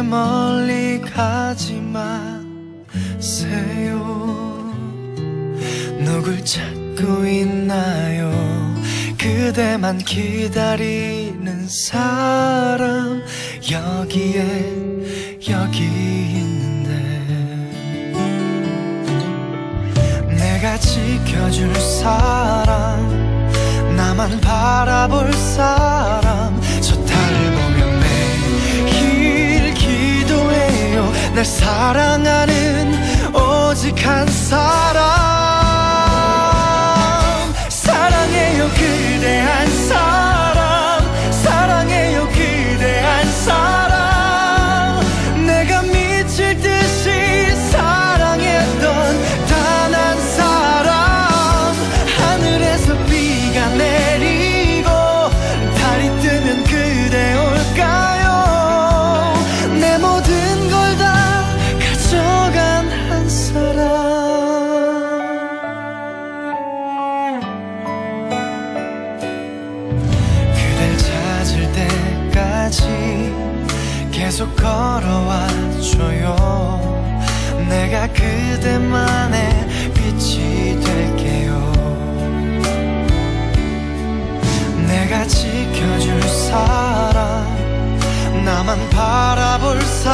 멀리 가지 마세요. 누굴 찾고 있나요? 그대만 기다리는 사람 여기 있는데 내가 지켜줄 사람 나만 바라볼 사람 저 달을 보며 매일 기도해요. 날 사랑하는 오직 한 사람 사랑해요 그대 한 사람 사랑해요 그대 한 사람 내가 미칠 듯이 사랑했던 단 한 사람 하늘에서 비가 내리고 달이 뜨면 그대 올까요? 내 모든 걸 다 가져간 한 사람 계속 걸어와줘요. 내가 그대만의 빛이 될게요. 내가 지켜줄 사람 나만 바라볼 사람